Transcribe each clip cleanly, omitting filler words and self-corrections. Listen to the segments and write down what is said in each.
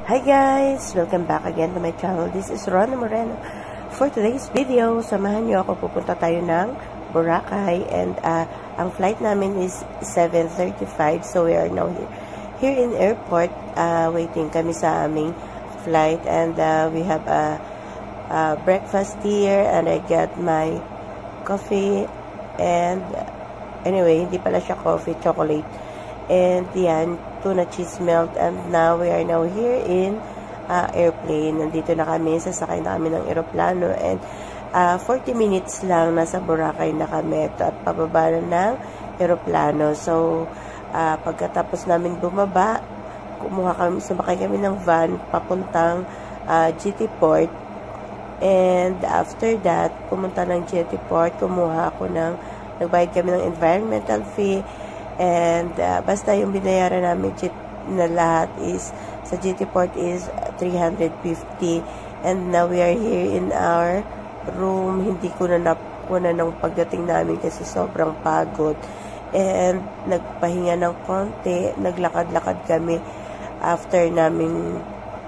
Hi guys! Welcome back again to my channel. This is Rona Moreno. For today's video, samahan niyo ako. Pupunta tayo ng Boracay and ang flight namin is 7:35. So we are now here in airport. Waiting kami sa aming flight and we have a breakfast here and I got my coffee and anyway, hindi pala siya coffee, chocolate. And yan, tuna cheese melt. And now, we are now here in airplane. Nandito na kami, sasakay na kami ng aeroplano. And 40 minutes lang, nasa Boracay na kami. At pababa na ng aeroplano. So, pagkatapos namin bumaba, sumakay kami ng van, papuntang GT Port. And after that, pumunta ng GT Port, nagbayad kami ng environmental fee. And basta yung binayaran namin na lahat is sa GT Port is 350. And now we are here in our room. Hindi ko na napuna ng pagdating namin kasi sobrang pagod. And nagpahinga ng konti. Naglakad-lakad kami after namin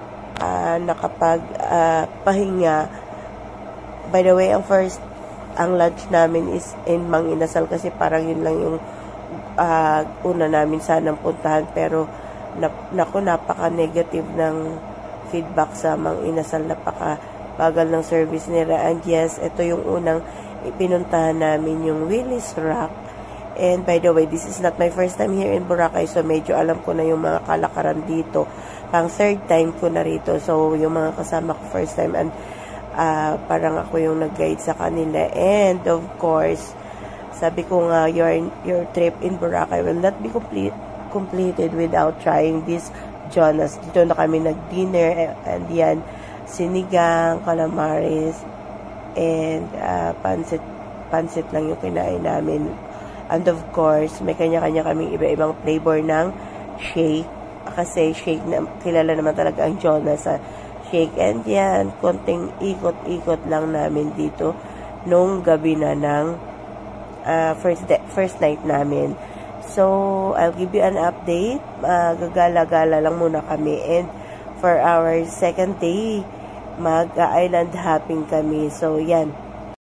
nakapagpahinga. By the way, ang lunch namin is in Mang Inasal kasi parang yun lang yung una namin sanang puntahan, pero napaka-negative ng feedback sa Mang Inasal, napaka-bagal ng service nila. And yes, ito yung unang pinuntahan namin, yung Willis Rock. And by the way, this is not my first time here in Boracay, so medyo alam ko na yung mga kalakaran dito. Pang third time ko na rito, so yung mga kasama ko first time, and parang ako yung nag-guide sa kanila. And of course, sabi ko nga, your trip in Boracay will not be completed without trying this Jonas. Dito na kami nag-dinner, and yan, sinigang, calamares, and pansit lang yung kinain namin. And of course, may kanya-kanya kaming iba-ibang flavor ng shake. Kasi shake, kilala naman talaga ang Jonas sa shake. And yan, konting ikot-ikot lang namin dito nung gabi na ng first night namin. So, I'll give you an update. Gagala-gala lang muna kami. And for our second day, mag-island hopping kami. So, yan.